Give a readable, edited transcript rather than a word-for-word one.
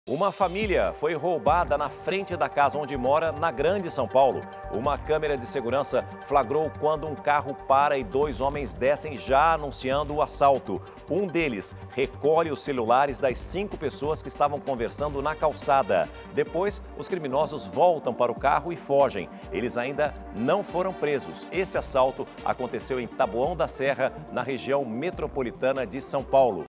Uma família foi roubada na frente da casa onde mora, na Grande São Paulo. Uma câmera de segurança flagrou quando um carro para e dois homens descem já anunciando o assalto. Um deles recolhe os celulares das 5 pessoas que estavam conversando na calçada. Depois, os criminosos voltam para o carro e fogem. Eles ainda não foram presos. Esse assalto aconteceu em Taboão da Serra, na região metropolitana de São Paulo.